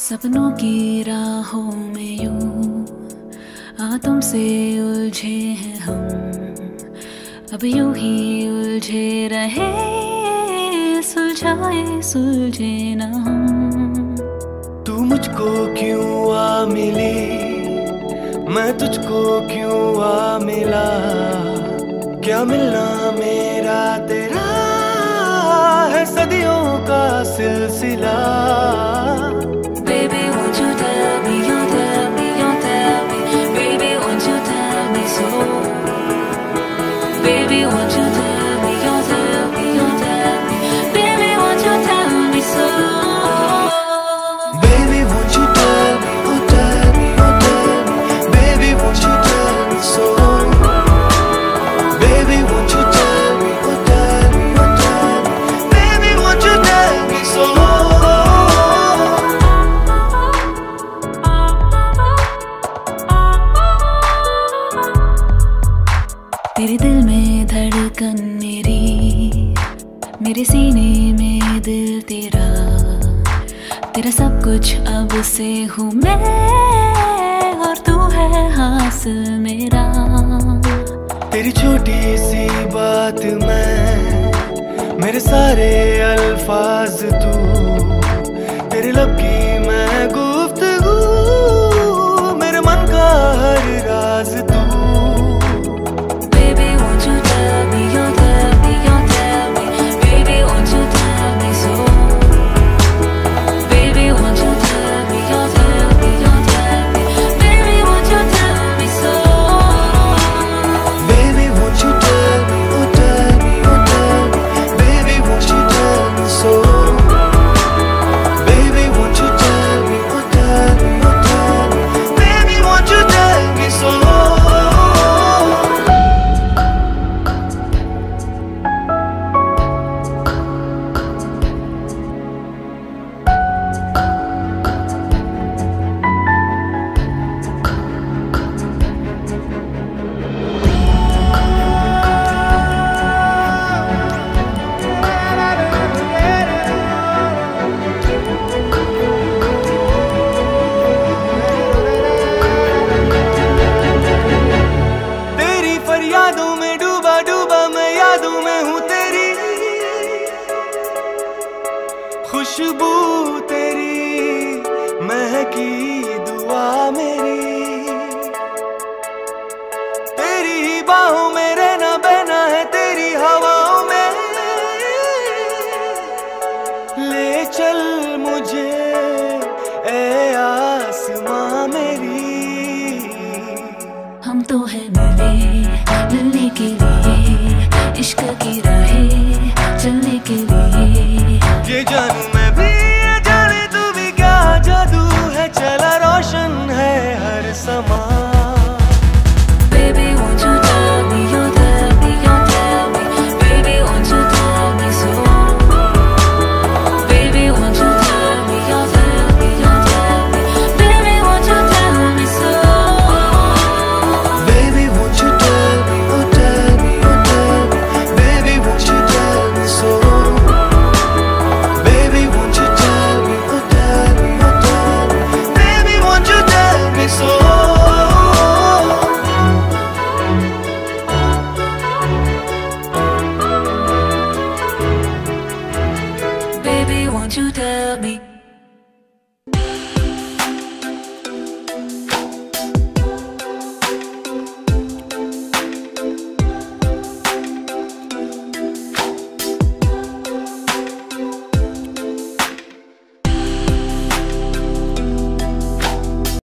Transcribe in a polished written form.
सपनों की राहों में यूं तुमसे उलझे हैं हम, अब यूं ही उलझे रहे, सुलझाए सुलझे ना हम। तू मुझको क्यों आ मिली, मैं तुझको क्यों आ मिला, क्या मिलना मेरा तेरा है सदियों का सिलसिला। Baby, won't you tell me, you tell me, you tell me, baby, won't you tell me so? Baby, won't you tell me, you tell me, you tell me, baby, won't you tell me so? Baby, won't you tell me, oh tell me, oh tell me, baby, won't you tell me so? Baby, won't you tell me, oh tell me, oh tell me, baby, won't you tell me so? तेरे दिल में धड़कन मेरी, मेरे सीने में दिल तेरा, तेरा सब कुछ अब से हूँ मैं और तू है हासिल मेरा। तेरी छोटी सी बात मैं, मेरे सारे अल्फाज तू, तेरे लब की मैं गुफ्तगू, मेरे मन का हर राज तू। यादों में डूबा डूबा मैं यादों में हूँ तेरी, खुशबू तेरी महकी दुआ मेरी, तेरी ही बाहों में रहना बहना है तेरी हवाओं में, ले चल मुझे ए आसमां मेरी। हम तो है मिलने के लिए, इश्क की राहें चलने के लिए, ये जानू